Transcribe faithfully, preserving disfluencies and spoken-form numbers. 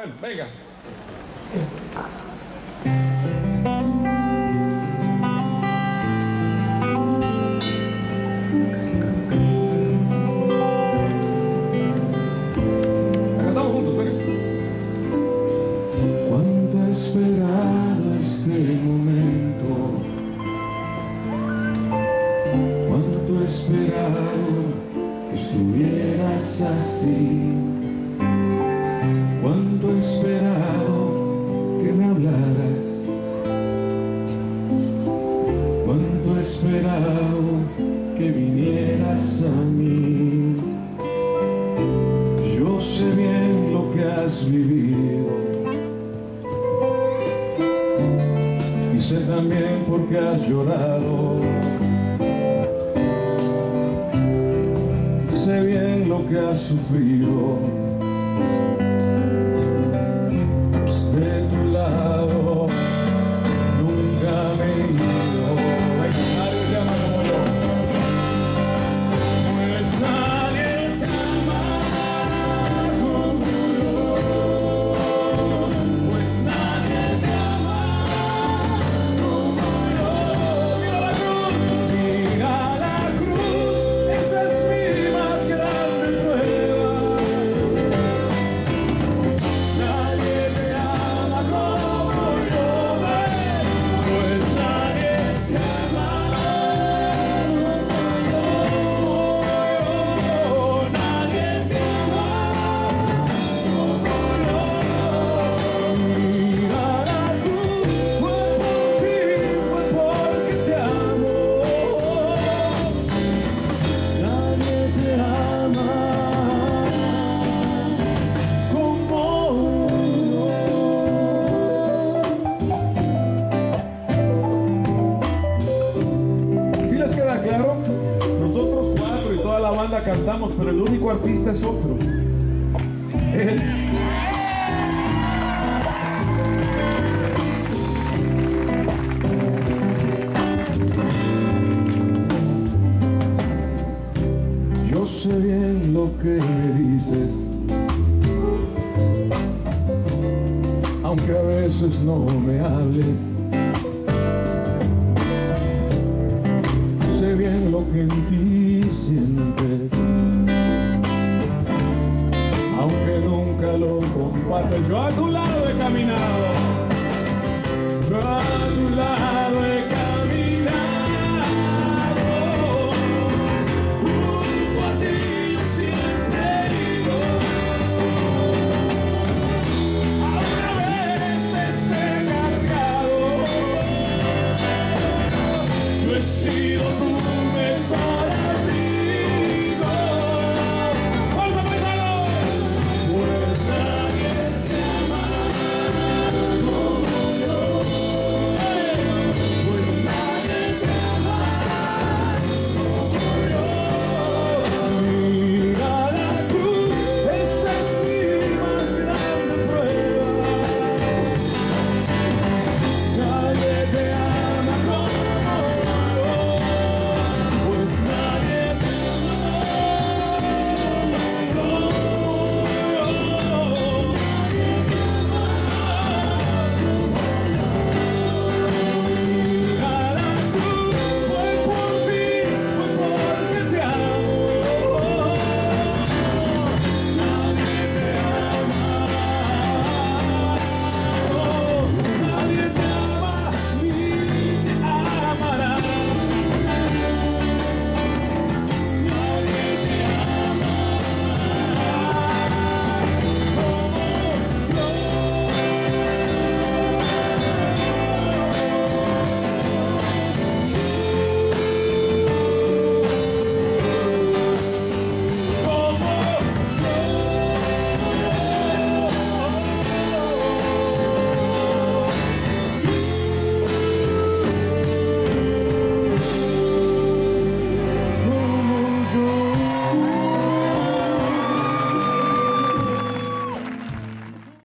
Bueno, venga. Cantamos juntos, venga. Cuánto he esperado este momento, cuánto he esperado que estuvieras así, cuánto he esperado que me hablaras, cuánto he esperado que vinieras a mí. Yo sé bien lo que has vivido y sé también por qué has llorado. Sé bien lo que has sufrido. Pues de tu lado nunca me he ido. Nadie te ama como yo. Pues nadie te ama como yo. Pues nadie te ama como yo. ¡Mira la cruz! Mira la cruz, esa es mi más grande prueba. Nadie te ama como yo, pues nadie te ama como yo. Nadie te ama como yo. Mira la cruz, fue por ti, fue porque te amo. Nadie te ama como yo. ¿Sí les queda claro? Nosotros cuatro y toda la banda cantamos, pero el único artista es otro. Él. Yo sé bien lo que me dices, aunque a veces no me hables. Sé bien lo que en ti sientes, aunque nunca lo compartes. Yo a tu lado he caminado. Yo a tu lado he caminado.